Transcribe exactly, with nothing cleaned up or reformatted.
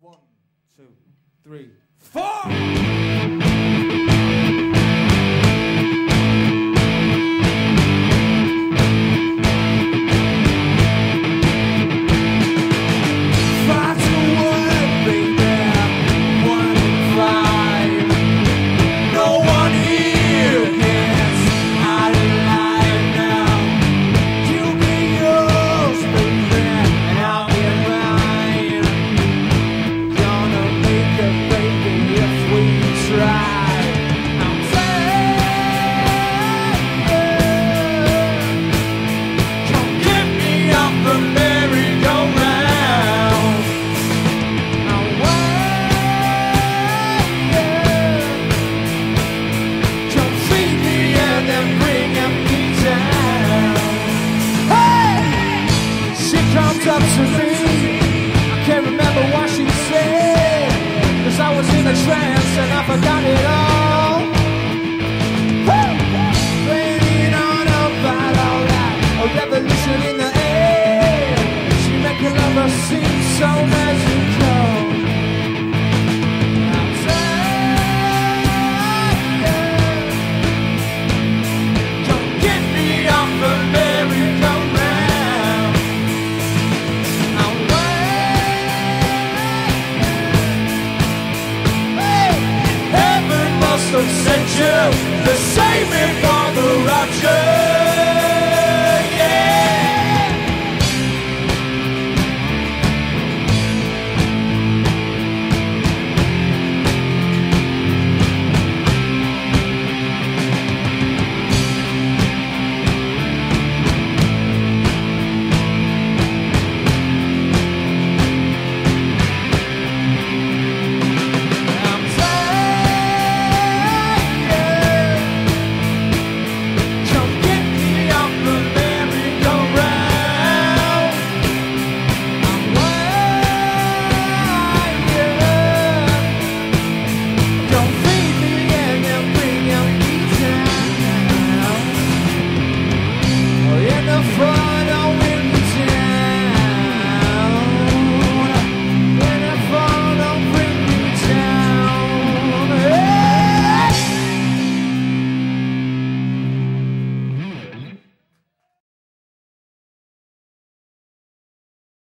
One, two, three, four! Up to me, I can't remember what she said, 'cause I was in a trance and I forgot it all. Playing on about all that, a revolution in the air. She make her lover seem so magical.